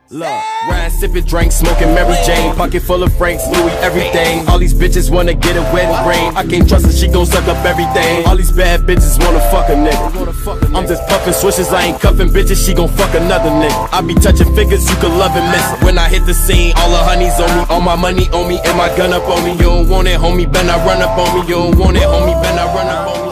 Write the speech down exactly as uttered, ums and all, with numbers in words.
Look, riding, sipping, drink, smoking Mary Jane, pocket full of Franks, Louis, everything. All these bitches wanna get a wedding ring. I can't trust her, she gon' suck up everything. All these bad bitches wanna fuck a nigga. I'm just puffin' swishes, I ain't cuffin' bitches, she gon' fuck another nigga. I be touching figures, you can love and miss. When I hit the scene, all the honeys on me, all my money on me, and my gun up on me. You don't want it, homie, better not run up on me. You don't want it, homie, better not run up on me.